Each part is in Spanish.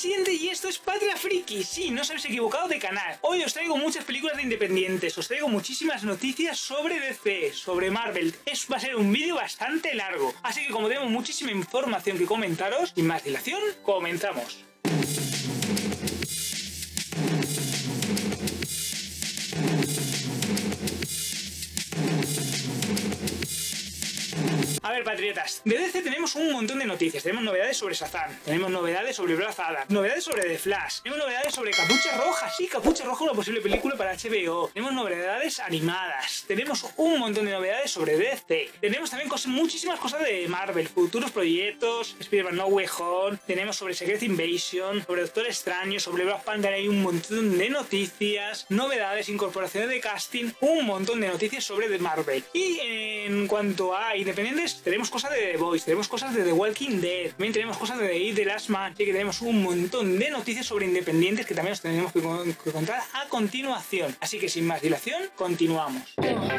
Presidente y esto es Patria Friki. Sí, no os habéis equivocado de canal. Hoy os traigo muchas películas de independientes, os traigo muchísimas noticias sobre DC, sobre Marvel. Va a ser un vídeo bastante largo, así que como tenemos muchísima información que comentaros, sin más dilación, comenzamos. A ver, patriotas, de DC tenemos un montón de noticias. Tenemos novedades sobre Shazam, tenemos novedades sobre Black Adam, novedades sobre The Flash, tenemos novedades sobre Capucha Roja, sí, Capucha Roja, una posible película para HBO, tenemos novedades animadas, tenemos un montón de novedades sobre DC, tenemos también muchísimas cosas de Marvel, futuros proyectos, Spider-Man No Way Home, tenemos sobre Secret Invasion, sobre Doctor Extraño, sobre Black Panther, hay un montón de noticias, novedades, incorporaciones de casting, un montón de noticias sobre The Marvel. Y en cuanto a independientes, tenemos cosas de The Voice, tenemos cosas de The Walking Dead, también tenemos cosas de The Last Man, así que tenemos un montón de noticias sobre independientes que también os tenemos que contar a continuación. Así que sin más dilación, continuamos.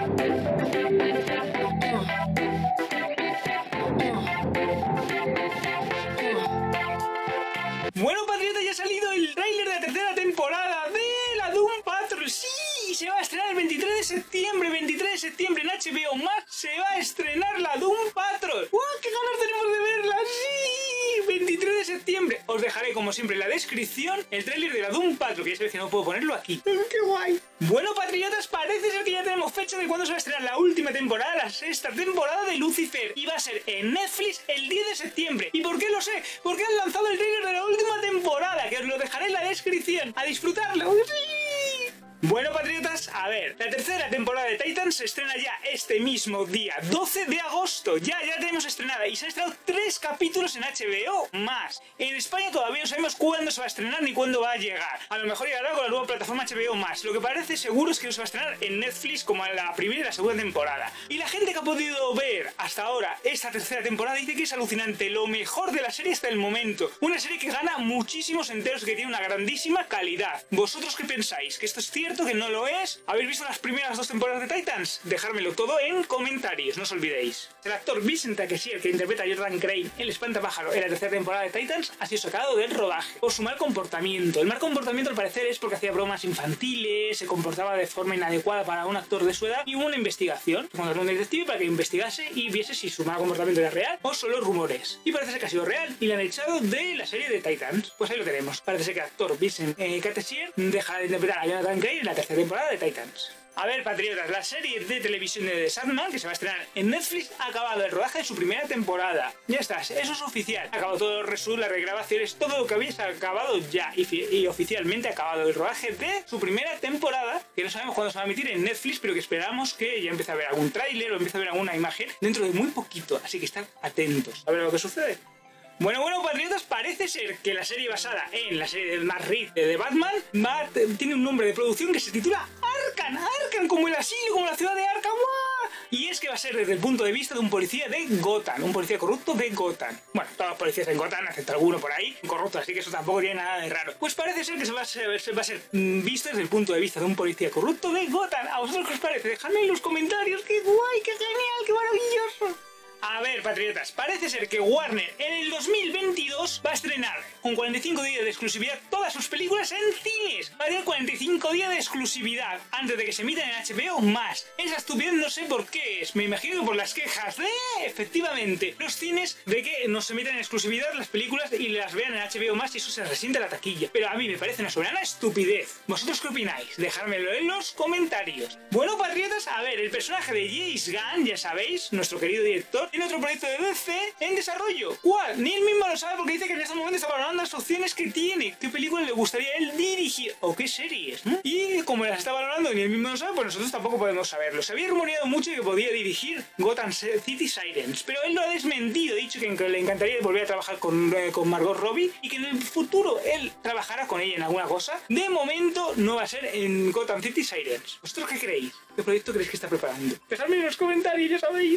Bueno, patriota, ya ha salido el tráiler de la tercera temporada de la Doom Patrol. ¡Sí! Se va a estrenar el 23 de septiembre. 23 de septiembre en HBO Max se va a estrenar la Doom Patrol. ¡Wow! ¡Qué ganas tenemos de verla! ¡Sí! 23 de septiembre. Os dejaré, como siempre, en la descripción el tráiler de la Doom Patrol, que ya sabéis que no puedo ponerlo aquí. ¡Qué guay! Bueno, patriotas, parece ser que ya tenemos fecha de cuándo se va a estrenar la última temporada, la sexta temporada de Lucifer. Y va a ser en Netflix el 10 de septiembre. ¿Y por qué lo sé? Porque han lanzado el tráiler de la última temporada, que os lo dejaré en la descripción. ¡A disfrutarlo! ¡Sí! Bueno, patriotas, a ver, la tercera temporada de Titans se estrena ya este mismo día, 12 de agosto. Ya tenemos estrenada y se han estrenado 3 capítulos en HBO más. En España todavía no sabemos cuándo se va a estrenar ni cuándo va a llegar. A lo mejor llegará con la nueva plataforma HBO más. Lo que parece seguro es que no se va a estrenar en Netflix como en la primera y la segunda temporada. Y la gente que ha podido ver hasta ahora esta tercera temporada dice que es alucinante, lo mejor de la serie hasta el momento. Una serie que gana muchísimos enteros y que tiene una grandísima calidad. ¿Vosotros qué pensáis? ¿Que esto es cierto? ¿Que no lo es? ¿Habéis visto las primeras 2 temporadas de Titans? Dejármelo todo en comentarios, no os olvidéis. El actor Vincent Takeshia, que interpreta a Jordan Crane, el espantapájaro en la tercera temporada de Titans, ha sido sacado del rodaje por su mal comportamiento. El mal comportamiento, al parecer, es porque hacía bromas infantiles, se comportaba de forma inadecuada para un actor de su edad, y hubo una investigación. Contrató a un detective para que investigase y viese si su mal comportamiento era real o solo rumores. Y parece ser que ha sido real y le han echado de la serie de Titans. Pues ahí lo tenemos. Parece ser que el actor Vincent Takeshia deja de interpretar a Jonathan Crane en la tercera temporada de Titans. A ver, patriotas, la serie de televisión de The Sandman, que se va a estrenar en Netflix, ha acabado el rodaje de su primera temporada. Ya está, eso es oficial. Ha acabado todo el resumen, las regrabaciones, todo lo que habéis acabado ya. Y oficialmente ha acabado el rodaje de su primera temporada, que no sabemos cuándo se va a emitir en Netflix, pero que esperamos que ya empiece a ver algún tráiler o empiece a ver alguna imagen dentro de muy poquito. Así que estad atentos a ver lo que sucede. Bueno, patriotas, parece ser que la serie basada en la serie de Matt Reeves de Batman tiene un nombre de producción que se titula Arkham, como el asilo, como la ciudad de Arkham. ¡Wow! Y es que va a ser desde el punto de vista de un policía de Gotham, un policía corrupto de Gotham. Bueno, todos los policías en Gotham, excepto alguno por ahí, corrupto, así que eso tampoco tiene nada de raro. Pues parece ser que se va a ser visto desde el punto de vista de un policía corrupto de Gotham. ¿A vosotros qué os parece? Dejadme en los comentarios. ¡Qué guay, qué genial, qué maravilloso! A ver, patriotas, parece ser que Warner en el 2022 va a estrenar con 45 días de exclusividad todas sus películas en cines. Va a tener 45 días de exclusividad antes de que se emitan en HBO más. Esa estupidez no sé por qué es. Me imagino que por las quejas de, efectivamente, los cines de que no se emiten en exclusividad las películas y las vean en HBO más y eso se resiente a la taquilla. Pero a mí me parece una soberana estupidez. ¿Vosotros qué opináis? Dejármelo en los comentarios. Bueno, patriotas, a ver, el personaje de James Gunn, ya sabéis, nuestro querido director, tiene otro proyecto de DC en desarrollo. ¿Cuál? Ni él mismo lo sabe porque dice que en este momento está valorando las opciones que tiene. ¿Qué película le gustaría a él dirigir? ¿O qué series? Y como las está valorando y ni él mismo lo sabe, pues nosotros tampoco podemos saberlo. Se había rumoreado mucho que podía dirigir Gotham City Sirens, pero él lo ha desmentido. Ha dicho que le encantaría volver a trabajar con Margot Robbie y que en el futuro él trabajará con ella en alguna cosa. De momento no va a ser en Gotham City Sirens. ¿Vosotros qué creéis? ¿Qué proyecto creéis que está preparando? Dejadme en los comentarios, ya sabéis.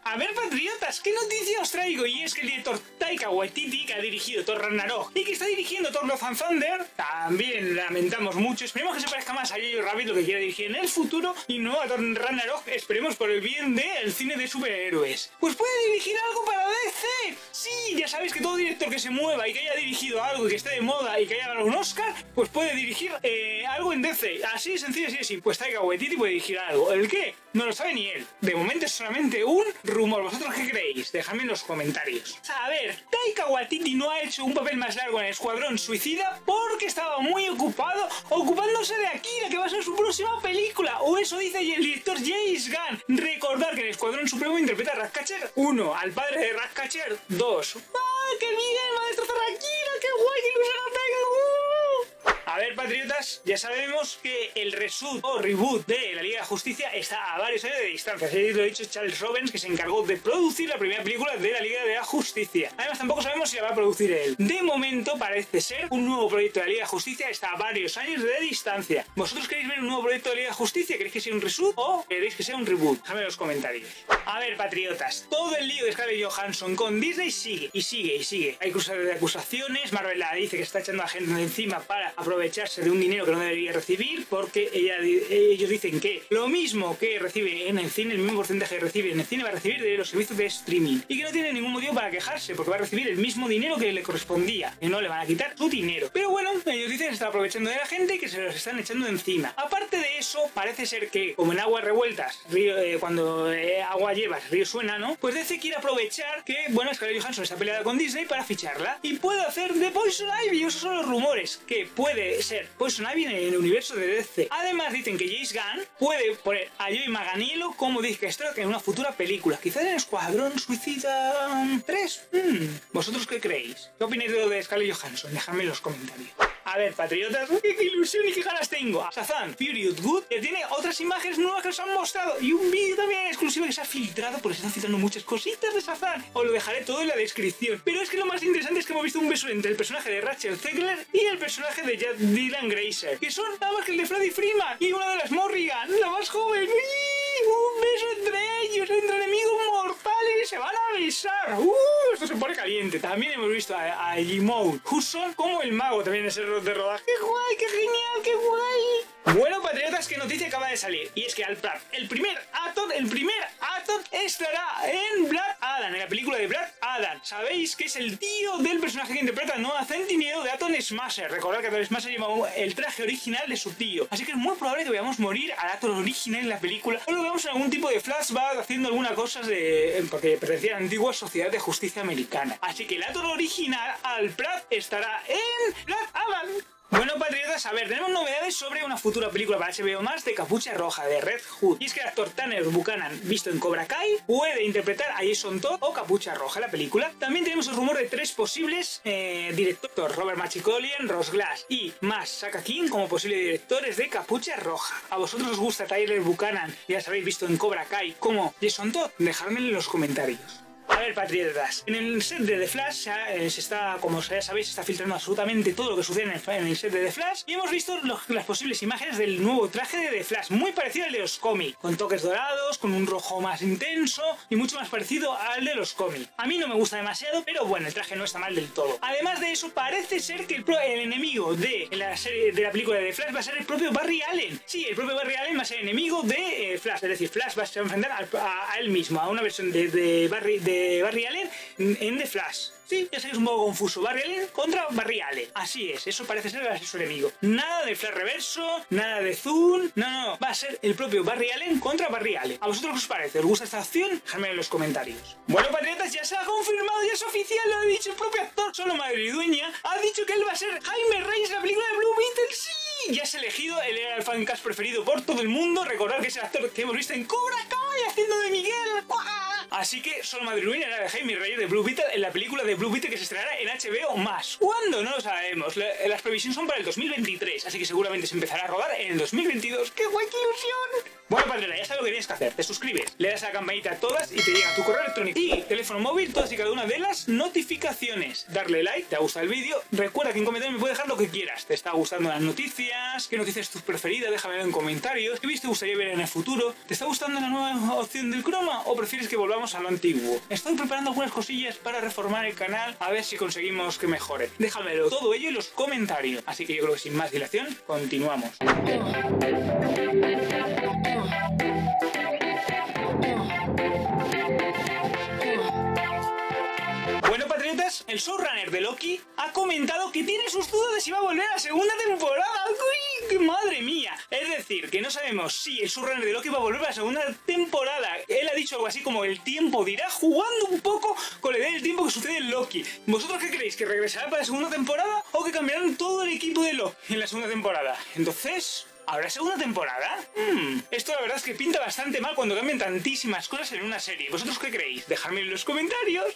A ver, patriotas, ¿qué noticia os traigo? Y es que el director Taika Waititi, que ha dirigido Thor Ragnarok y que está dirigiendo Thor Love and Thunder, también lamentamos mucho. Esperemos que se parezca más a Jojo Rabbit, lo que quiera dirigir en el futuro, y no a Thor Ragnarok. Esperemos por el bien del cine de superhéroes. Pues puede dirigir algo para DC. Sí, ya sabéis que todo director que se mueva y que haya dirigido algo y que esté de moda y que haya ganado un Oscar, pues puede dirigir algo en DC. Así de sencillo, así de simple. Pues Taika Waititi puede dirigir algo. ¿El qué? No lo sabe ni él. De momento es solamente un rumor. ¿Vosotros qué creéis? Dejadme en los comentarios. A ver, Taika Waititi no ha hecho un papel más largo en Escuadrón Suicida porque estaba muy ocupado ocupándose de Akira, que va a ser su próxima película. O eso dice el director James Gunn. Recordar que en Escuadrón Supremo interpreta a Ratcatcher 1, al padre de Ratcatcher 2. ¡Ah, qué bien! ¡Va a destrozar a Akira! ¡Qué guay! ¡Qué ilusión nos tenga! A ver, patriotas, ya sabemos que el reshoot o reboot de la Liga de la Justicia está a varios años de distancia. Así lo ha dicho Charles Robbins, que se encargó de producir la primera película de la Liga de la Justicia. Además, tampoco sabemos si la va a producir él. De momento, parece ser un nuevo proyecto de la Liga de Justicia está a varios años de distancia. ¿Vosotros queréis ver un nuevo proyecto de la Liga de Justicia? ¿Queréis que sea un reshoot o queréis que sea un reboot? Dejadme en los comentarios. A ver, patriotas, todo el lío de Scarlett Johansson con Disney sigue y sigue y sigue. Hay cruces de acusaciones. Marvel la dice que está echando a gente de encima para aprovecharse de un dinero que no debería recibir, porque ellos dicen que lo mismo que recibe en el cine, el mismo porcentaje que recibe en el cine va a recibir de los servicios de streaming, y que no tiene ningún motivo para quejarse, porque va a recibir el mismo dinero que le correspondía, y no le van a quitar su dinero. Pero bueno, ellos dicen que se está aprovechando de la gente y que se los están echando de encima. Aparte de eso, parece ser que, como en aguas revueltas, cuando agua llevas, río suena, ¿no? Pues DC quiere aprovechar que, bueno, Scarlett Johansson está peleada con Disney para ficharla, y puede hacer de Poison Ivy. Esos son los rumores, que puede ser Poison Ivy en el universo de DC. Además dicen que James Gunn puede poner a Joey Manganiello como Dick Stroke en una futura película, quizás en Escuadrón Suicida 3. ¿Vosotros qué creéis? ¿Qué opináis de lo de Scarlett Johansson? Dejadme en los comentarios. A ver, patriotas, qué ilusión y qué ganas tengo. Shazam Fury of Good, que tiene otras imágenes nuevas que os han mostrado y un vídeo también exclusivo que se ha filtrado, porque se están filtrando muchas cositas de Shazam. Os lo dejaré todo en la descripción. Pero es que lo más interesante es que hemos visto un beso entre el personaje de Rachel Zegler y el personaje de Jack Dylan Grazer, que son nada más que el de Freddie Freeman y una de las Morrigan, la más joven. Un beso entre ellos, entre enemigos mortales, se van a besar. Esto se pone caliente. También hemos visto a Jimoun Hudson como el mago también en ese de rodaje. ¡Qué guay, qué genial, qué guay! Bueno, patriotas, qué noticia acaba de salir. Y es que Al Pratt, el primer Atom estará en Black Adam, en la película de Black Adam. Sabéis que es el tío del personaje que interpreta Noah Centineo de Atom Smasher. Recordad que Atom Smasher lleva el traje original de su tío. Así que es muy probable que veamos morir al Atom original en la película, o lo veamos en algún tipo de flashback haciendo alguna cosa porque pertenecía a la antigua Sociedad de Justicia Americana. Así que el Atom original, Al Pratt, estará en Black Adam. Bueno, patriotas, a ver, tenemos novedades sobre una futura película para HBO Max de Capucha Roja, de Red Hood. Y es que el actor Tanner Buchanan, visto en Cobra Kai, puede interpretar a Jason Todd o Capucha Roja en la película. También tenemos el rumor de 3 posibles directores, Robert Machikolian, Ross Glass y Saka King como posibles directores de Capucha Roja. ¿A vosotros os gusta Tyler Buchanan, ya sabéis, visto en Cobra Kai, como Jason Todd? Dejadmelo en los comentarios. A ver, patriotas, en el set de The Flash como ya sabéis, se está filtrando absolutamente todo lo que sucede en el set de The Flash, y hemos visto las posibles imágenes del nuevo traje de The Flash, muy parecido al de los cómics, con toques dorados, con un rojo más intenso y mucho más parecido al de los cómics. A mí no me gusta demasiado, pero bueno, el traje no está mal del todo. Además de eso, parece ser que el enemigo de la película de The Flash va a ser el propio Barry Allen. Sí, el propio Barry Allen va a ser enemigo de Flash, es decir, Flash va a enfrentar a él mismo, a una versión de Barry Allen en The Flash. Sí, ya sé que es un poco confuso. Barry Allen contra Barry Allen. Así es, eso parece ser su enemigo. Nada de Flash reverso, nada de Zoom. No, va a ser el propio Barry Allen contra Barry Allen. ¿A vosotros qué os parece? ¿Os gusta esta acción? Dejadme en los comentarios. Bueno, patriotas, ya se ha confirmado, ya es oficial, lo ha dicho el propio actor, solo madrileña. Ha dicho que él va a ser Jaime Reyes en la película de Blue Beetle. Sí, ya es elegido, él era el fancast preferido por todo el mundo. Recordad que es el actor que hemos visto en Cobra Kai haciendo de Miguel. Así que solo madrileña era de Jaime Reyes de Blue Beetle en la película de Blue Beetle que se estrenará en HBO Max. ¿Cuándo? No lo sabemos. Las previsiones son para el 2023, así que seguramente se empezará a rodar en el 2022. ¡Qué guay, qué ilusión! Bueno, patrona, ya sabes lo que tienes que hacer. Te suscribes, le das a la campanita a todas y te llega tu correo electrónico y teléfono móvil todas y cada una de las notificaciones. Darle like, te ha gustado el vídeo. Recuerda que en comentarios me puedes dejar lo que quieras. ¿Te está gustando las noticias? ¿Qué noticias es tu preferida? Déjamelo en comentarios. ¿Qué vídeo te gustaría ver en el futuro? ¿Te está gustando la nueva opción del croma o prefieres que volvamos volvamos a lo antiguo. Estoy preparando algunas cosillas para reformar el canal, a ver si conseguimos que mejore. Déjamelo todo ello en los comentarios. Así que yo creo que sin más dilación, continuamos. Bueno, patriotas, el showrunner de Loki ha comentado que tiene sus dudas de si va a volver a la segunda temporada. ¡Uy, qué madre mía! Es decir, que no sabemos si el showrunner de Loki va a volver a la segunda temporada. Él ha dicho algo así como el tiempo dirá, jugando un poco con la idea del tiempo que sucede en Loki. ¿Vosotros qué creéis? ¿Que regresará para la segunda temporada o que cambiarán todo el equipo de Loki en la segunda temporada? Entonces, ¿habrá segunda temporada? Esto la verdad es que pinta bastante mal cuando cambian tantísimas cosas en una serie. ¿Vosotros qué creéis? Dejadme en los comentarios.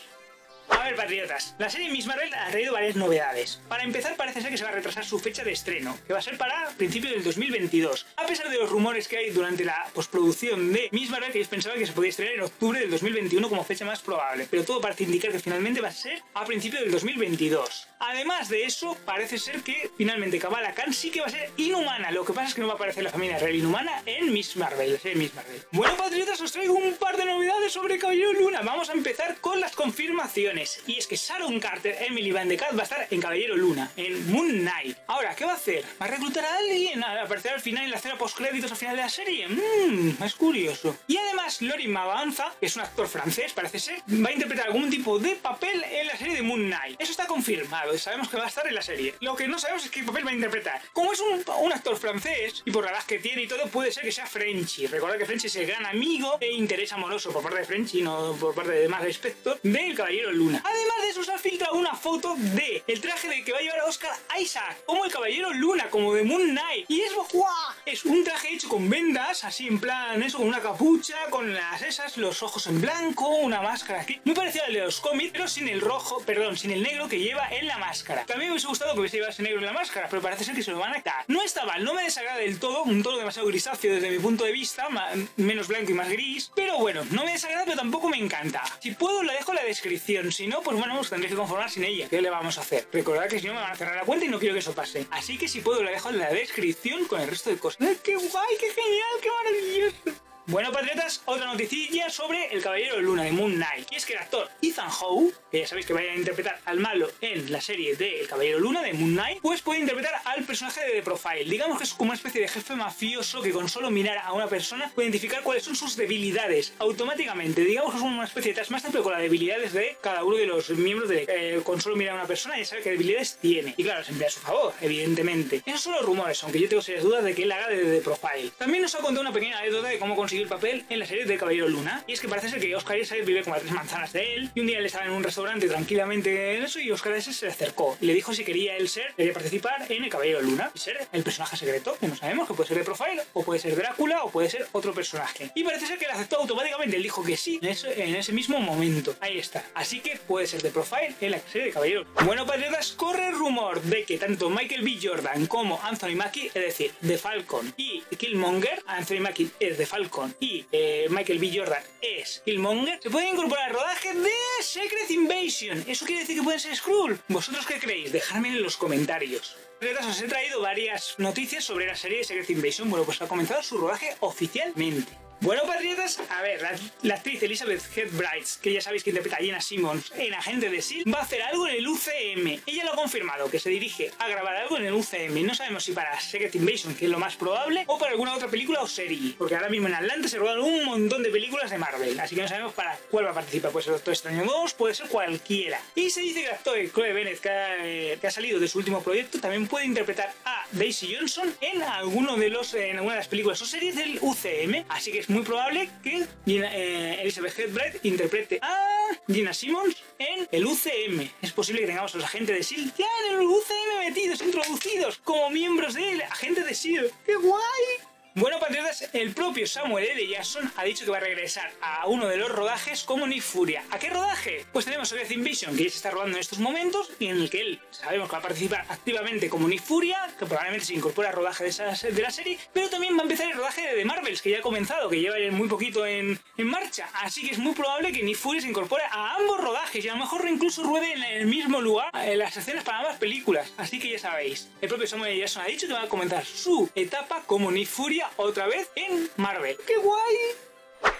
A ver, patriotas, la serie Miss Marvel ha traído varias novedades. Para empezar, parece ser que se va a retrasar su fecha de estreno, que va a ser para principios del 2022. A pesar de los rumores que hay durante la postproducción de Miss Marvel, que ellos pensaban que se podía estrenar en octubre del 2021 como fecha más probable, pero todo parece indicar que finalmente va a ser a principios del 2022. Además de eso, parece ser que finalmente Kamala Khan sí que va a ser inhumana. Lo que pasa es que no va a aparecer la familia real inhumana en Miss Marvel, la serie Miss Marvel. Bueno, patriotas, os traigo un par de novedades sobre Caballero Luna. Vamos a empezar con las confirmaciones. Y es que Sharon Carter, Emily Van de Kat, va a estar en Caballero Luna, en Moon Knight. Ahora, ¿qué va a hacer? ¿Va a reclutar a alguien? ¿A aparecer al final en la escena postcréditos al final de la serie? Es curioso. Y además, Lorin Mabanza, que es un actor francés, parece ser, va a interpretar algún tipo de papel en la serie de Moon Knight. Eso está confirmado, sabemos que va a estar en la serie. Lo que no sabemos es qué papel va a interpretar. Como es un actor francés, y por la edad que tiene y todo, puede ser que sea Frenchy. Recordad que Frenchy es el gran amigo e interés amoroso por parte de Frenchy, no por parte de demás aspectos, del Caballero Luna. Además de eso, se ha filtrado una foto de el traje de que va a llevar a Oscar Isaac, como el Caballero Luna, como de Moon Knight. Y es ¡guau! Es un traje hecho con vendas, así en plan eso, con una capucha, con las esas, los ojos en blanco, una máscara aquí. Muy parecido al de los cómics, pero sin el rojo, perdón, sin el negro que lleva en la máscara. También me hubiese gustado que hubiese llevado ese negro en la máscara, pero parece ser que se lo van a quitar. No está mal, no me desagrada del todo, un tono demasiado grisáceo desde mi punto de vista, menos blanco y más gris. Pero bueno, no me desagrada, pero tampoco me encanta. Si puedo, la dejo en la descripción. Si no, pues bueno, os tendréis que conformar sin ella. ¿Qué le vamos a hacer? Recordad que si no me van a cerrar la cuenta y no quiero que eso pase. Así que si puedo, la dejo en la descripción con el resto de cosas. ¡Qué guay! ¡Qué genial! ¡Qué maravilloso! Bueno, patriotas, otra noticilla sobre el Caballero Luna de Moon Knight. Y es que el actor Ethan Hawke, que ya sabéis que va a interpretar al malo en la serie de El Caballero Luna de Moon Knight, pues puede interpretar al personaje de The Profile. Digamos que es como una especie de jefe mafioso que con solo mirar a una persona puede identificar cuáles son sus debilidades automáticamente. Digamos que es una especie de Taskmaster, pero con las debilidades de cada uno de los miembros de con solo mirar a una persona ya sabe qué debilidades tiene. Y claro, se emplea a su favor, evidentemente. Esos son los rumores, aunque yo tengo serias dudas de que él haga de The Profile. También nos ha contado una pequeña anécdota de cómo conseguir el papel en la serie de Caballero Luna. Y es que parece ser que Oscar Isaac vive como a 3 manzanas de él. Y un día él estaba en un restaurante tranquilamente en eso y Oscar Isaac se le acercó y le dijo si quería él quería participar en el Caballero Luna y ser el personaje secreto, que no sabemos, que puede ser de Profile, o puede ser Drácula, o puede ser otro personaje. Y parece ser que le aceptó automáticamente. Él dijo que sí en ese mismo momento. Ahí está. Así que puede ser de Profile en la serie de Caballero. Bueno, patriotas, corre el rumor de que tanto Michael B. Jordan como Anthony Mackie, es decir, de Falcon y Killmonger, Anthony Mackie es de Falcon y Michael B. Jordan es Killmonger, se pueden incorporar al rodaje de Secret Invasion. ¿Eso quiere decir que pueden ser Skrull? ¿Vosotros qué creéis? Dejadme en los comentarios. Os he traído varias noticias sobre la serie de Secret Invasion. Bueno, pues ha comenzado su rodaje oficialmente. Bueno, patriotas, a ver, la actriz Elizabeth Hedbright, que ya sabéis que interpreta a Jenna Simmons en Agente de S.H.I.E.L.D., va a hacer algo en el UCM. Ella lo ha confirmado, que se dirige a grabar algo en el UCM. No sabemos si para Secret Invasion, que es lo más probable, o para alguna otra película o serie. Porque ahora mismo en Atlanta se rodan un montón de películas de Marvel, así que no sabemos para cuál va a participar. Puede ser Doctor Extraño 2, puede ser cualquiera. Y se dice que el actor Chloe Bennett, que ha salido de su último proyecto, también puede interpretar a Daisy Johnson en alguna de las películas o series del UCM. Así que es muy probable que Elizabeth Hedbright interprete a Jenna Simmons en el UCM. Es posible que tengamos a los agentes de S.H.I.E.L.D. ya en el UCM metidos, introducidos como miembros del agente de S.H.I.E.L.D. ¡Qué guay! Bueno, patriotas, el propio Samuel L. Jackson ha dicho que va a regresar a uno de los rodajes como Nick Furia. ¿A qué rodaje? Pues tenemos Secret Invasion, que ya se está rodando en estos momentos, y en el que él sabemos que va a participar activamente como Nick Furia, que probablemente se incorpora al rodaje de la serie, pero también va a empezar el rodaje de The Marvels, que ya ha comenzado, que lleva muy poquito en marcha. Así que es muy probable que Nick Furia se incorpore a ambos rodajes, y a lo mejor incluso ruede en el mismo lugar en las escenas para ambas películas. Así que ya sabéis, el propio Samuel L. Jackson ha dicho que va a comenzar su etapa como Nick Furia otra vez en Marvel. ¡Qué guay!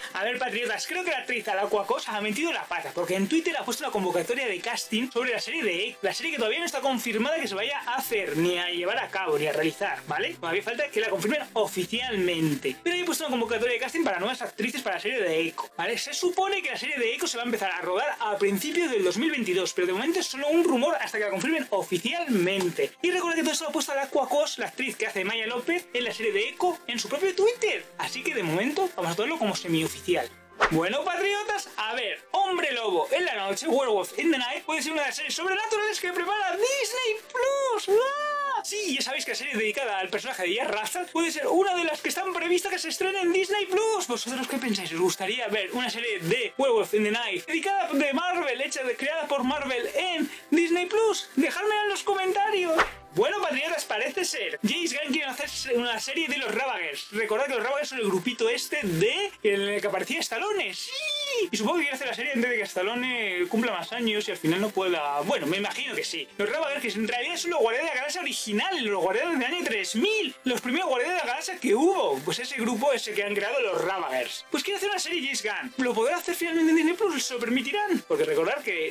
A ver, patriotas, creo que la actriz Aquacos ha metido la pata, porque en Twitter ha puesto una convocatoria de casting sobre la serie de Echo, la serie que todavía no está confirmada que se vaya a hacer, ni a llevar a cabo, ni a realizar, ¿vale? Todavía falta que la confirmen oficialmente. Pero he puesto una convocatoria de casting para nuevas actrices para la serie de Echo, ¿vale? Se supone que la serie de Echo se va a empezar a rodar a principios del 2022, pero de momento es solo un rumor hasta que la confirmen oficialmente. Y recuerda que todo esto lo ha puesto la Aquacos, la actriz que hace Maya López, en la serie de Echo, en su propio Twitter. Así que de momento vamos a tomarlo como semioficial. Bueno, patriotas, a ver, Hombre Lobo en la Noche, Werewolf in the Night, puede ser una de las series sobrenaturales que prepara Disney Plus. ¡Ah! Sí, ya sabéis que la serie dedicada al personaje de Jack Russell puede ser una de las que están previstas que se estrene en Disney Plus. ¿Vosotros qué pensáis? ¿Os gustaría ver una serie de Werewolf in the Night dedicada de Marvel, creada por Marvel en Disney Plus? Dejadmelo en los comentarios. Bueno, patriotas, parece ser James Gunn quiere hacer una serie de los Ravagers. Recordad que los Ravagers son el grupito este en el que aparecía Stallone. ¡Sí! Y supongo que quiere hacer la serie antes de que Stallone cumpla más años y al final no pueda... Bueno, me imagino que sí. Los Ravagers, que en realidad son los Guardianes de la Galaxia originales, los Guardianes del año 3000, los primeros Guardianes de la Galaxia que hubo. Pues ese grupo ese que han creado los Ravagers. Pues quiere hacer una serie James Gunn. ¿Lo podrá hacer finalmente en Disney Plus? ¿Se lo permitirán? Porque recordad que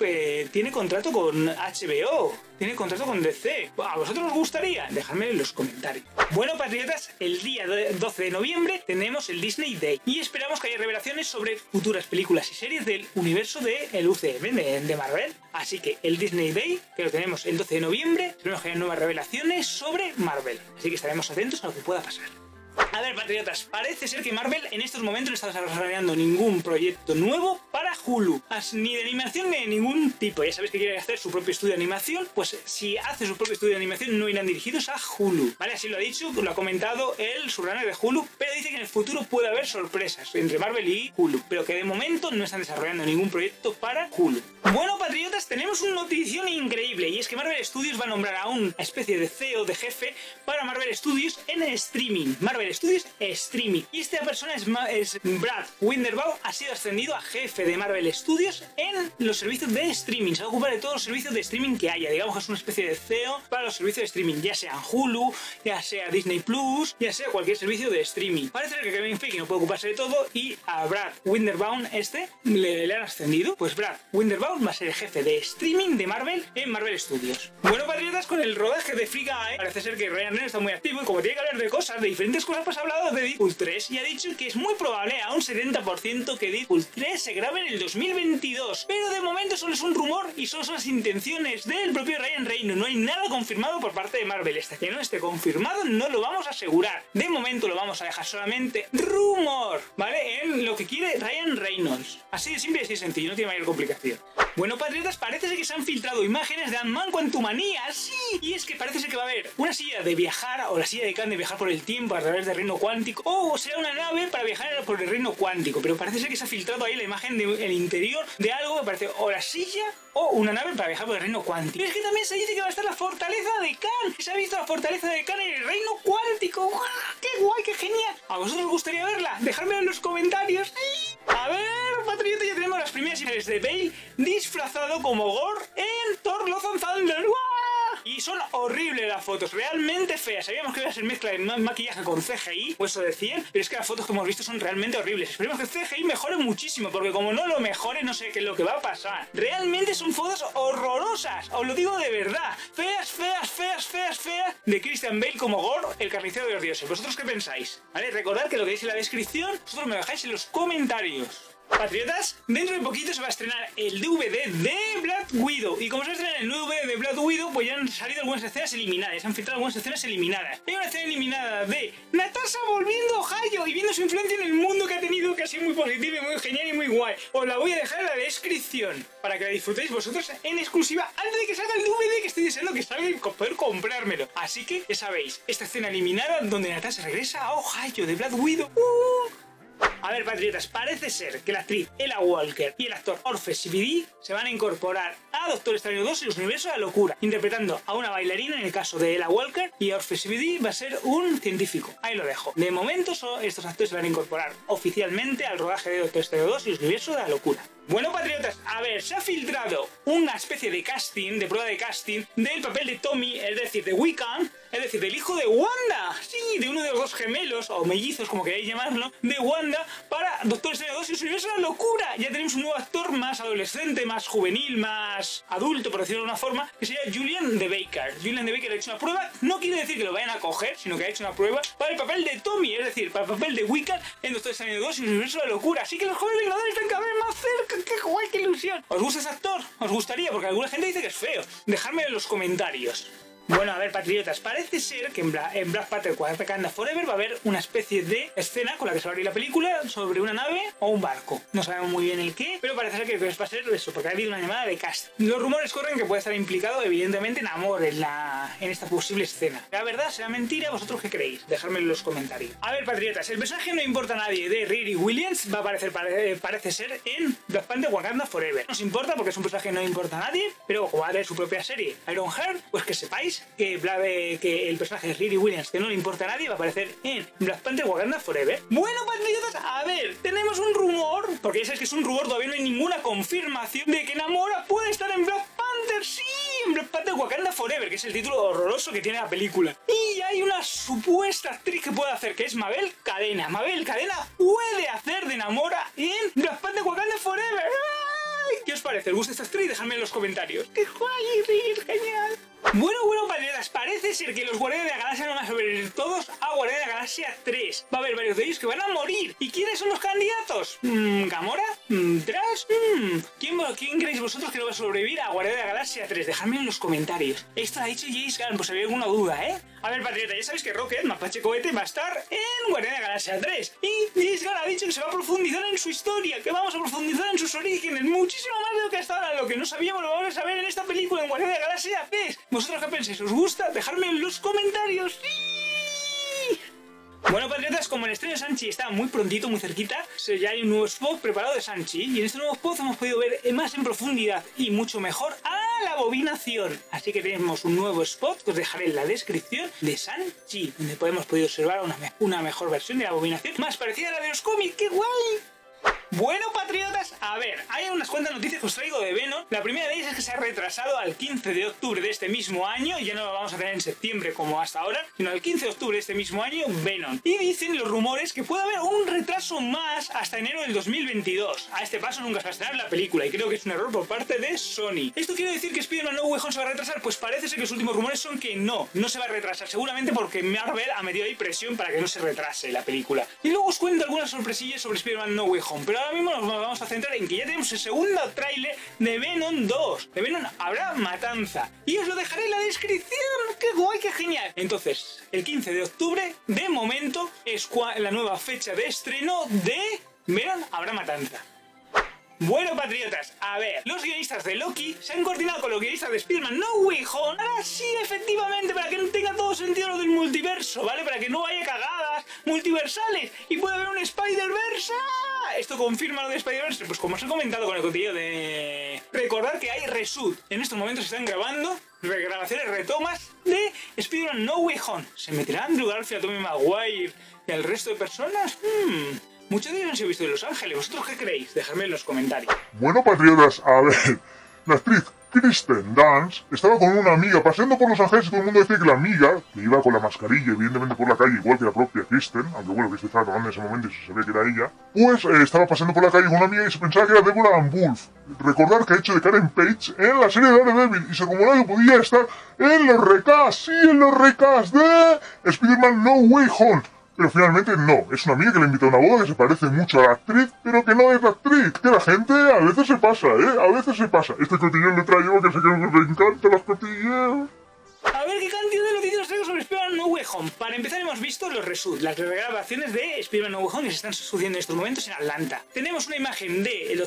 tiene contrato con HBO. Tiene contrato con DC. ¿A vosotros os gustaría? Dejadme en los comentarios. Bueno, patriotas, el día 12 de noviembre tenemos el Disney Day y esperamos que haya revelaciones sobre futuras películas y series del universo del UCM, de Marvel. Así que el Disney Day, que lo tenemos el 12 de noviembre, esperemos que haya nuevas revelaciones sobre Marvel. Así que estaremos atentos a lo que pueda pasar. A ver, patriotas, parece ser que Marvel en estos momentos no está desarrollando ningún proyecto nuevo para Hulu, ni de animación ni de ningún tipo. Ya sabéis que quiere hacer su propio estudio de animación, pues si hace su propio estudio de animación no irán dirigidos a Hulu, ¿vale? Así lo ha dicho, lo ha comentado el showrunner de Hulu, pero dice que en el futuro puede haber sorpresas entre Marvel y Hulu, pero que de momento no están desarrollando ningún proyecto para Hulu. Bueno, patriotas, tenemos una notición increíble y es que Marvel Studios va a nombrar a una especie de CEO, de jefe, para Marvel Studios en el streaming. Marvel Studios Streaming. Y esta persona es Brad Winderbaum, ha sido ascendido a jefe de Marvel Studios en los servicios de streaming. Se va a ocupar de todos los servicios de streaming que haya. Digamos que es una especie de CEO para los servicios de streaming, ya sea Hulu, ya sea Disney Plus, ya sea cualquier servicio de streaming. Parece que Kevin Feige no puede ocuparse de todo y a Brad Winderbaum le han ascendido. Pues Brad Winderbaum va a ser el jefe de streaming de Marvel en Marvel Studios. Bueno, patriotas, con el rodaje de Free Guy, parece ser que Ryan Reynolds está muy activo y como tiene que hablar de cosas, de diferentes cosas, pues ha hablado de Deadpool 3 y ha dicho que es muy probable, a un 70%, que Deadpool 3 se grabe en el 2022. Pero de momento solo es un rumor y solo son las intenciones del propio Ryan Reynolds. No hay nada confirmado por parte de Marvel. Hasta que no esté confirmado no lo vamos a asegurar. De momento lo vamos a dejar solamente rumor, ¿vale? En lo que quiere Ryan Reynolds. Así de simple y así de sencillo, no tiene mayor complicación. Bueno, patriotas, parece ser que se han filtrado imágenes de Ant-Man Quantumania. ¡Sí! Y es que parece ser que va a haber una silla de viajar, o la silla de Khan de viajar por el tiempo a través del reino cuántico, o será una nave para viajar por el reino cuántico. Pero parece ser que se ha filtrado ahí la imagen del interior de algo que parece o la silla o una nave para viajar por el reino cuántico. Y es que también se dice que va a estar la fortaleza de Khan. Se ha visto la fortaleza de Khan en el reino cuántico. ¡Guau! ¡Qué guay, qué genial! ¿A vosotros os gustaría verla? Dejadmelo en los comentarios. ¡Sí! A ver, patriotas, ya tenemos las primeras imágenes de Bale disfrazado como Gore en Thor Love and Thunder. ¡Guau! Y son horribles las fotos, realmente feas. Sabíamos que iba a ser mezcla de maquillaje con CGI, o eso decían, pero es que las fotos que hemos visto son realmente horribles. Esperemos que el CGI mejore muchísimo, porque como no lo mejore, no sé qué es lo que va a pasar. Realmente son fotos horrorosas, os lo digo de verdad. Feas, feas, feas, feas, feas, de Christian Bale como Gore, el carnicero de los dioses. ¿Vosotros qué pensáis? ¿Vale? Recordad que lo que dice en la descripción, vosotros me lo dejáis en los comentarios. Patriotas, dentro de poquito se va a estrenar el DVD de Black Widow. Y como se va a estrenar el DVD de Black Widow, pues ya han salido algunas escenas eliminadas. Se han filtrado algunas escenas eliminadas. Hay una escena eliminada de Natasha volviendo a Ohio y viendo su influencia en el mundo que ha tenido, que ha sido muy positiva y muy genial y muy guay. Os la voy a dejar en la descripción para que la disfrutéis vosotros en exclusiva antes de que salga el DVD, que estoy deseando que salga y poder comprármelo. Así que ya sabéis, esta escena eliminada donde Natasha regresa a Ohio de Black Widow. A ver, patriotas, parece ser que la actriz Ella Walker y el actor Orpheus CBD se van a incorporar a Doctor Extraño 2 y los universos de la locura, interpretando a una bailarina en el caso de Ella Walker, y Orpheus CBD va a ser un científico. Ahí lo dejo. De momento, estos actores se van a incorporar oficialmente al rodaje de Doctor Extraño 2 y los universos de la locura. Bueno, patriotas, a ver, se ha filtrado una especie de casting, de prueba de casting, del papel de Tommy, es decir, de Wiccan, es decir, del hijo de Wanda, sí, de uno de los dos gemelos, o mellizos, como queráis llamarlo, de Wanda, para Doctor Strange 2 y su universo de la locura. Ya tenemos un nuevo actor más adolescente, más juvenil, más adulto, por decirlo de una forma, que sería Julian de Baker. Julian de Baker ha hecho una prueba, no quiere decir que lo vayan a coger, sino que ha hecho una prueba para el papel de Tommy, es decir, para el papel de Wiccan en Doctor Strange 2 y su universo de la locura. Así que los jóvenes vengadores están cada vez más cerca. ¡Qué guay, qué ilusión! ¿Os gusta ese actor? ¿Os gustaría? Porque alguna gente dice que es feo. Dejadme en los comentarios. Bueno, a ver, patriotas, parece ser que en Black Panther Wakanda Forever va a haber una especie de escena con la que se va a abrir la película sobre una nave o un barco. No sabemos muy bien el qué, pero parece ser que va a ser eso, porque ha habido una llamada de cast. Los rumores corren que puede estar implicado, evidentemente, Namor en esta posible escena. ¿Será verdad? ¿Será mentira? ¿Vosotros qué creéis? Dejadme en los comentarios. A ver, patriotas, el personaje No importa a nadie de Riri Williams va a aparecer, parece ser, en Black Panther Wakanda Forever. No os importa porque es un personaje que no importa a nadie, pero como va a tener su propia serie Ironheart, pues que sepáis que el personaje de Riri Williams, que no le importa a nadie, va a aparecer en Black Panther Wakanda Forever. Bueno, patriotas, a ver, tenemos un rumor, porque ya sabéis que es un rumor, todavía no hay ninguna confirmación de que Namora puede estar en Black Panther, sí, en Black Panther Wakanda Forever, que es el título horroroso que tiene la película. Y hay una supuesta actriz que puede hacer, que es Mabel Cadena. Mabel Cadena puede hacer de Namora en Black Panther Wakanda Forever. ¡Ay! ¿Qué os parece? ¿Os gusta esta actriz? Dejadme en los comentarios. ¡Qué guay! ¡Es genial! Bueno, patriotas, parece ser que los Guardianes de la Galaxia no van a sobrevivir todos a Guardianes de la Galaxia 3. Va a haber varios de ellos que van a morir. ¿Y quiénes son los candidatos? ¿Gamora? ¿Drax? ¿Quién creéis vosotros que no va a sobrevivir a Guardianes de la Galaxia 3? Dejadme en los comentarios. Esto lo ha dicho James Gunn, pues si había alguna duda, ¿eh? A ver, patriota, ya sabéis que Rocket, Mapache Cohete, va a estar en Guardianes de la Galaxia 3. Y James Gunn ha dicho que se va a profundizar en su historia, que vamos a profundizar en sus orígenes, muchísimo más de lo que hasta ahora. Lo que no sabíamos lo vamos a saber en esta película, en Guardianes de la Galaxia 3. ¿Vosotros qué pensáis? ¿Os gusta? Dejadme en los comentarios. ¡Sí! Bueno, patriotas, como el estreno de Shang-Chi está muy prontito, muy cerquita, ya hay un nuevo spot preparado de Shang-Chi. Y en este nuevo spot hemos podido ver más en profundidad y mucho mejor a la Abominación. Así que tenemos un nuevo spot que os dejaré en la descripción de Shang-Chi, donde podemos poder observar una mejor versión de la Abominación, más parecida a la de los cómics. ¡Qué guay! Bueno, patriotas, a ver, hay unas cuantas noticias que os traigo de Venom. La primera de ellas es que se ha retrasado al 15 de octubre de este mismo año. Ya no lo vamos a tener en septiembre como hasta ahora, sino al 15 de octubre de este mismo año, Venom. Y dicen los rumores que puede haber un retraso más hasta enero del 2022. A este paso nunca se va a estrenar la película y creo que es un error por parte de Sony. ¿Esto quiere decir que Spider-Man No Way Home se va a retrasar? Pues parece ser que los últimos rumores son que no se va a retrasar. Seguramente porque Marvel ha metido ahí presión para que no se retrase la película. Y luego os cuento algunas sorpresillas sobre Spider-Man No Way Home, pero ahora mismo nos vamos a centrar en que ya tenemos el segundo tráiler de Venom 2. De Venom habrá matanza. Y os lo dejaré en la descripción. ¡Qué guay, qué genial! Entonces, el 15 de octubre, de momento, es la nueva fecha de estreno de Venom habrá matanza. Bueno, patriotas, a ver, los guionistas de Loki se han coordinado con los guionistas de Spider-Man No Way Home. Ahora sí, efectivamente, para que no tenga todo sentido lo del multiverso, ¿vale? Para que no haya cagadas multiversales y pueda haber un Spider-Verse. ¿Esto confirma lo de Spider-Verse? Pues como os he comentado con el contenido de... Recordar que hay reshoot. En estos momentos se están grabando regrabaciones, retomas de Spider-Man No Way Home. ¿Se meterá Andrew Garfield, Tobey Maguire y el resto de personas? Muchos de ellos han sido vistos en Los Ángeles. ¿Vosotros qué creéis? Dejadme en los comentarios. Bueno, patriotas, a ver, la actriz Kristen Dunst estaba con una amiga paseando por Los Ángeles y todo el mundo decía que la amiga, que iba con la mascarilla evidentemente por la calle, igual que la propia Kristen, aunque bueno, que estaba tomando en ese momento y se sabía que era ella, pues estaba paseando por la calle con una amiga y se pensaba que era Deborah Ann Wolf. Recordar que ha hecho de Karen Page en la serie de Daredevil y se rumoraba que podía estar en los recasts, sí, en los recasts de Spider-Man No Way Home. Pero finalmente no, es una amiga que le invita a una boda que se parece mucho a la actriz, pero que no es la actriz, que la gente a veces se pasa, a veces se pasa. Este cotilleo le traigo que sé que me encantan los cotilleos. A ver, ¿qué cantidad de noticias os traigo sobre Spider-Man No Way Home? Para empezar hemos visto los reshoot, las regrabaciones de Spider-Man No Way Home que se están sucediendo en estos momentos en Atlanta. Tenemos una imagen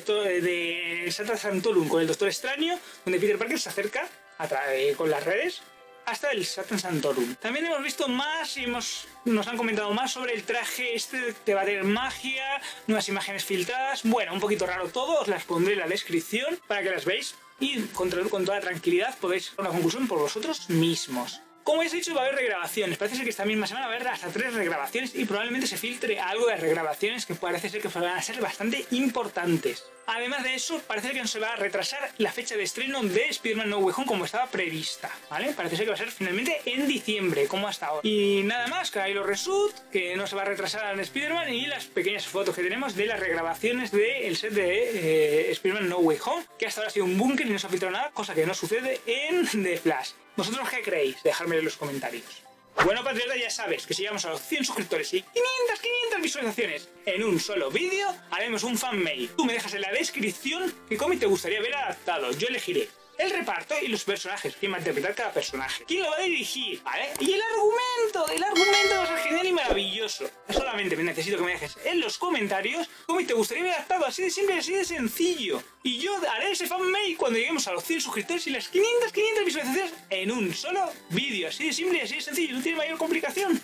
de Santa Santorum con el Doctor Extraño, donde Peter Parker se acerca con las redes hasta el Satan Santorum. También hemos visto más y nos han comentado más sobre el traje este que va a tener magia, nuevas imágenes filtradas. Bueno, un poquito raro todo, os las pondré en la descripción para que las veáis y con toda tranquilidad podéis sacar una conclusión por vosotros mismos. Como ya os he dicho, va a haber regrabaciones. Parece ser que esta misma semana va a haber hasta 3 regrabaciones y probablemente se filtre algo de regrabaciones que parece ser que van a ser bastante importantes. Además de eso, parece que no se va a retrasar la fecha de estreno de Spider-Man No Way Home como estaba prevista, ¿vale? Parece ser que va a ser finalmente en diciembre, como hasta ahora. Y nada más, que hay los reshoot, que no se va a retrasar en Spider-Man, y las pequeñas fotos que tenemos de las regrabaciones del set de Spider-Man No Way Home, que hasta ahora ha sido un búnker y no se ha filtrado nada, cosa que no sucede en The Flash. ¿Vosotros qué creéis? Dejadmelo en los comentarios. Bueno, patriota, ya sabes que si llegamos a los 100 suscriptores y 500 visualizaciones en un solo vídeo, haremos un fanmade. Tú me dejas en la descripción qué cómic te gustaría ver adaptado. Yo elegiré el reparto y los personajes, quién va a interpretar cada personaje, quién lo va a dirigir, ¿vale? Y el argumento va a ser genial y maravilloso. Solamente me necesito que me dejes en los comentarios cómo te gustaría ver adaptado, así de simple y así de sencillo. Y yo haré ese fanmade cuando lleguemos a los 100 suscriptores y las 500 visualizaciones en un solo vídeo, así de simple y así de sencillo, no tiene mayor complicación.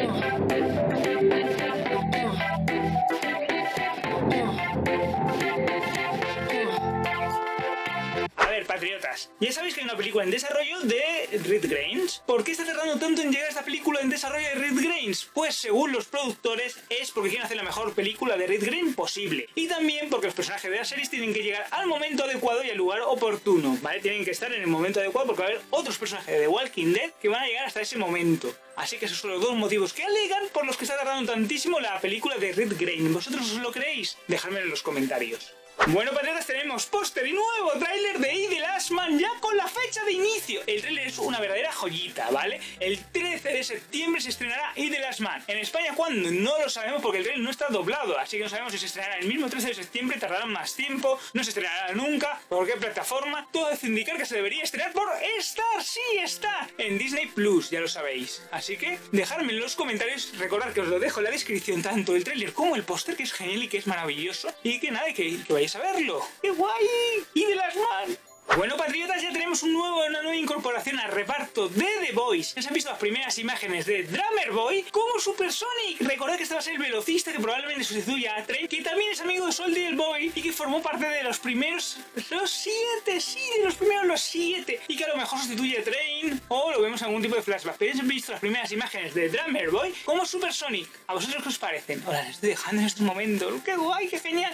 Patriotas, ya sabéis que hay una película en desarrollo de Red Grains. ¿Por qué está tardando tanto en llegar esta película en desarrollo de Red Grains? Pues según los productores es porque quieren hacer la mejor película de Red Grain posible, y también porque los personajes de las series tienen que llegar al momento adecuado y al lugar oportuno, ¿vale? Tienen que estar en el momento adecuado porque va a haber otros personajes de The Walking Dead que van a llegar hasta ese momento. Así que esos son los dos motivos que alegan por los que está tardando tantísimo la película de Red Grain. ¿Vosotros os lo creéis? Dejadmelo en los comentarios. Bueno, patriotas, tenemos póster y nuevo tráiler de The Last Man ya con la fecha de inicio. El tráiler es una verdadera joyita, ¿vale? El 13 de septiembre se estrenará The Last Man. En España, ¿cuándo? No lo sabemos porque el tráiler no está doblado, así que no sabemos si se estrenará el mismo 13 de septiembre, tardará más tiempo, no se estrenará nunca, por qué plataforma. Todo hace indicar que se debería estrenar por Star, sí, está en Disney Plus, ya lo sabéis. Así que dejadme en los comentarios, recordad que os lo dejo en la descripción, tanto el tráiler como el póster, que es genial y que es maravilloso, y que nada, que vayáis a verlo. ¡Qué guay! ¡Y The Last Man! Bueno, patriotas, ya tenemos una nueva incorporación al reparto de The Boys. Ya se han visto las primeras imágenes de Drummer Boy como Super Sonic. Recordad que este va a ser el velocista que probablemente sustituya a Train, que también es amigo de Soldier Boy y que formó parte de los primeros, los 7, sí, de los primeros los 7, y que a lo mejor sustituye a Train o lo vemos en algún tipo de flashback. Pero ya se han visto las primeras imágenes de Drummer Boy como Super Sonic. ¿A vosotros qué os parecen? Ahora les estoy dejando en estos momentos. ¡Qué guay, qué genial!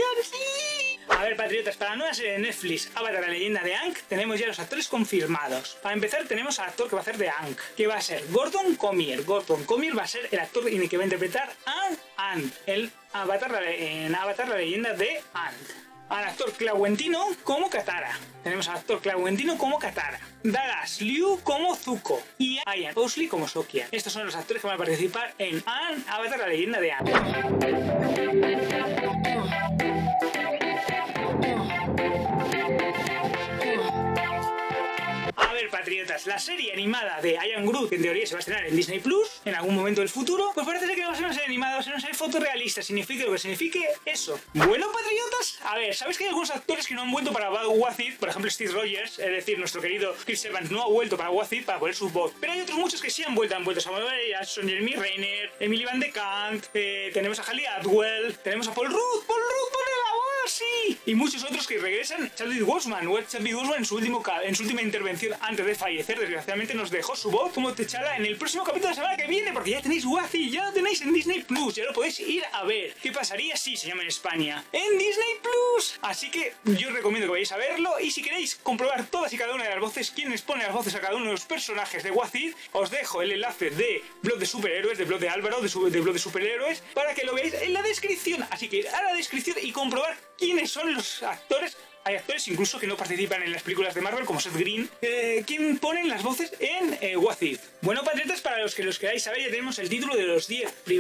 ¡Sí! A ver, patriotas, para la nueva serie de Netflix, Avatar, la leyenda de Aang, tenemos ya los actores confirmados. Para empezar, tenemos al actor que va a hacer de Aang, que va a ser Gordon Comier. Gordon Comier va a ser el actor que va a interpretar a Aang, en Avatar, la leyenda de Aang. Al actor Clauentino como Katara. Tenemos al actor Clauentino como Katara, Dallas Liu como Zuko y Ian Owsley como Sokka. Estos son los actores que van a participar en Avatar, la leyenda de Aang. Patriotas, la serie animada de I Am Groot, que en teoría se va a estrenar en Disney Plus en algún momento del futuro, pues parece ser que no va a ser una serie animada, va a ser una serie fotorrealista, signifique lo que signifique eso. Bueno, patriotas, a ver, ¿sabéis que hay algunos actores que no han vuelto para What If? Por ejemplo, Steve Rogers, es decir, nuestro querido Chris Evans no ha vuelto para What If para poner su voz, pero hay otros muchos que sí han vuelto Samuel L. Jackson, Jeremy Renner, Emily Van de Kant, tenemos a Hayley Atwell, tenemos a Paul Rudd pone la voz, sí, y muchos otros que regresan. Chadwick Boseman en su última intervención antes de fallecer, desgraciadamente nos dejó su voz como T'Challa en el próximo capítulo de la semana que viene, porque ya tenéis What If, ya lo tenéis en Disney Plus, ya lo podéis ir a ver. ¿Qué pasaría si se llama en España? En Disney Plus. Así que yo os recomiendo que vayáis a verlo, y si queréis comprobar todas y cada una de las voces, quiénes ponen las voces a cada uno de los personajes de What If, os dejo el enlace de Blog de Superhéroes, de Blog de Álvaro, de Blog de Superhéroes, para que lo veáis en la descripción. Así que ir a la descripción y comprobar quiénes son los actores. Hay actores incluso que no participan en las películas de Marvel, como Seth Green, quien ponen las voces en What If. Bueno, patriotas, para los que los queráis saber, ya tenemos el título de los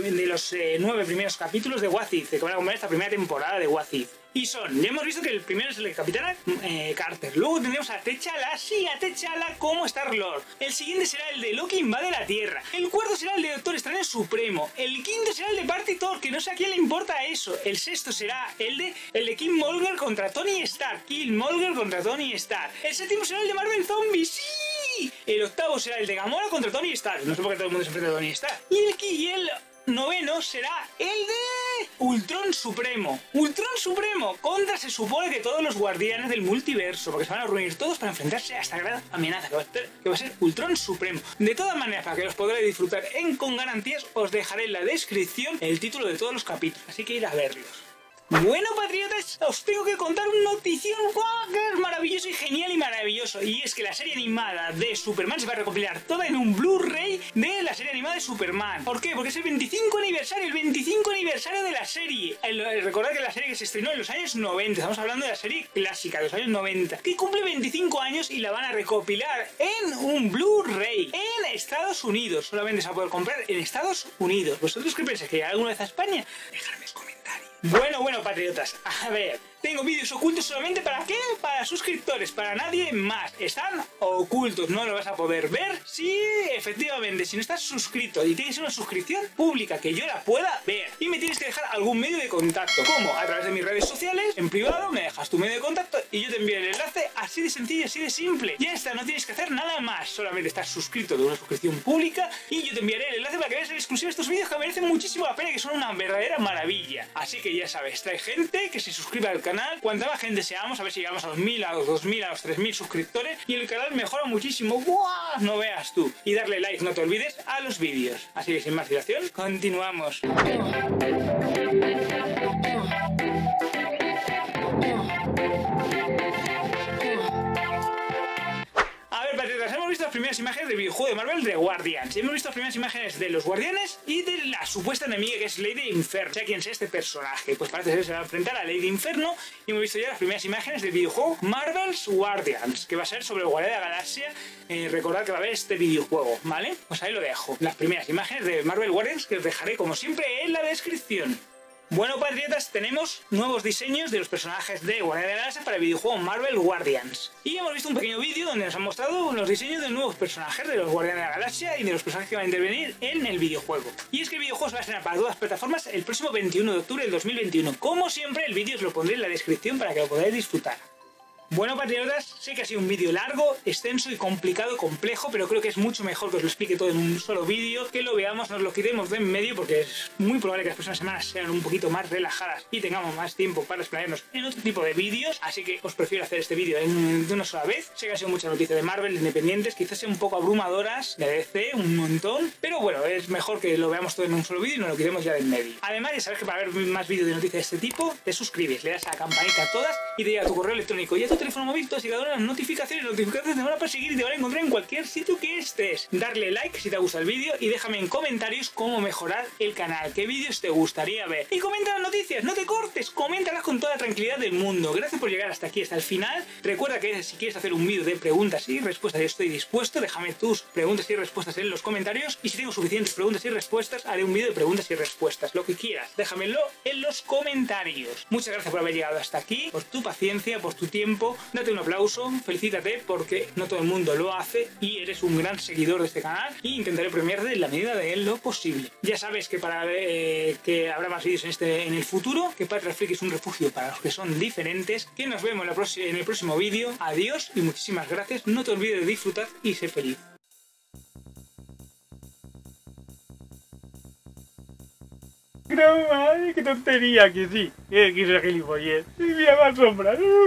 9 primeros capítulos de What If, de que van a comer esta primera temporada de What If. Y son, ya hemos visto que el primero es el de Capitana Carter. Luego tendremos a T'Challa, sí, a T'Challa como Star-Lord. El siguiente será el de Loki invade la Tierra. El cuarto será el de Doctor Extraño Supremo. El quinto será el de Party Thor, que no sé a quién le importa eso. El sexto será el de Killmonger contra Tony Stark. Killmonger contra Tony Stark. El séptimo será el de Marvel Zombies, sí. El octavo será el de Gamora contra Tony Stark. No sé por qué todo el mundo se enfrenta a Tony Stark. Y el noveno será el de Ultron Supremo. Ultron Supremo contra, se supone, que todos los guardianes del multiverso, porque se van a reunir todos para enfrentarse a esta gran amenaza que va a ser Ultron Supremo. De todas maneras, para que los podréis disfrutar con garantías, os dejaré en la descripción el título de todos los capítulos, así que ir a verlos. Bueno, patriotas, os tengo que contar una notición que es maravilloso y genial y maravilloso. Y es que la serie animada de Superman se va a recopilar toda en un Blu-ray de la serie animada de Superman. ¿Por qué? Porque es el 25 aniversario, de la serie. Recordad que la serie que se estrenó en los años 90, estamos hablando de la serie clásica de los años 90, que cumple 25 años y la van a recopilar en un Blu-ray en Estados Unidos. Solamente se va a poder comprar en Estados Unidos. ¿Vosotros qué pensáis? ¿Que llegará alguna vez a España? Dejadme en comentarios. Bueno, patriotas, a ver, tengo vídeos ocultos solamente ¿para qué? Para suscriptores, para nadie más. Están ocultos, no lo vas a poder ver. Sí, efectivamente, si no estás suscrito y tienes una suscripción pública que yo la pueda ver. Y me tienes que dejar algún medio de contacto. ¿Cómo? A través de mis redes sociales, en privado, me dejas tu medio de contacto y yo te envío el enlace así de sencillo, así de simple. Ya está, no tienes que hacer nada más. Solamente estás suscrito de una suscripción pública y yo te enviaré el enlace para que veas en exclusiva estos vídeos que merecen muchísimo la pena, que son una verdadera maravilla. Así que ya sabes, trae gente que se suscriba al canal. Cuanta más gente seamos, a ver si llegamos a los 1000, a los 2000, a los 3000 suscriptores y el canal mejora muchísimo. ¡Buah! No veas tú. Y darle like, no te olvides, a los vídeos. Así que sin más dilación, continuamos. Hemos visto las primeras imágenes del videojuego de Marvel de Guardians. Hemos visto las primeras imágenes de los Guardianes y de la supuesta enemiga que es Lady Inferno. O sea, ¿quién es este personaje? Pues parece ser que se va a enfrentar a Lady Inferno. Y hemos visto ya las primeras imágenes del videojuego Marvel's Guardians, que va a ser sobre el Guardián de la Galaxia. Recordad que va a haber este videojuego, ¿vale? Pues ahí lo dejo. Las primeras imágenes de Marvel Guardians que os dejaré como siempre en la descripción. Bueno, patriotas, tenemos nuevos diseños de los personajes de Guardián de la Galaxia para el videojuego Marvel Guardians. Y hemos visto un pequeño vídeo donde nos han mostrado los diseños de nuevos personajes de los Guardianes de la Galaxia y de los personajes que van a intervenir en el videojuego. Y es que el videojuego se va a estrenar para todas las plataformas el próximo 21 de octubre del 2021. Como siempre, el vídeo os lo pondré en la descripción para que lo podáis disfrutar. Bueno, patriotas, sé que ha sido un vídeo largo, extenso y complicado, complejo, pero creo que es mucho mejor que os lo explique todo en un solo vídeo, que lo veamos, nos lo quitemos de en medio, porque es muy probable que las próximas semanas sean un poquito más relajadas y tengamos más tiempo para explayarnos en otro tipo de vídeos, así que os prefiero hacer este vídeo de una sola vez. Sé que ha sido mucha noticia de Marvel, independientes, quizás sean un poco abrumadoras, de DC, un montón, pero bueno, es mejor que lo veamos todo en un solo vídeo y nos lo quitemos ya de en medio. Además, ya sabes que para ver más vídeos de noticias de este tipo, te suscribes, le das a la campanita a todas y te llega a tu correo electrónico y a tu teléfono móvil todas y cada una de las notificaciones te van a perseguir y te van a encontrar en cualquier sitio que estés. Darle like si te gusta el vídeo y déjame en comentarios cómo mejorar el canal, qué vídeos te gustaría ver. Y comenta las noticias, no te cortes, coméntalas con toda la tranquilidad del mundo. Gracias por llegar hasta aquí, hasta el final. Recuerda que si quieres hacer un vídeo de preguntas y respuestas, yo estoy dispuesto. Déjame tus preguntas y respuestas en los comentarios y si tengo suficientes preguntas y respuestas, haré un vídeo de preguntas y respuestas. Lo que quieras, déjamelo en los comentarios. Muchas gracias por haber llegado hasta aquí, por tu paciencia, por tu tiempo. Date un aplauso, felicítate porque no todo el mundo lo hace y eres un gran seguidor de este canal y intentaré premiarte en la medida de lo posible. Ya sabes que para que habrá más vídeos en el futuro, que Patria Freak es un refugio para los que son diferentes, que nos vemos en el próximo vídeo. Adiós y muchísimas gracias. No te olvides de disfrutar y ser feliz. No, madre, qué tontería, que sí. Que es gilipollez. Mira más sombras.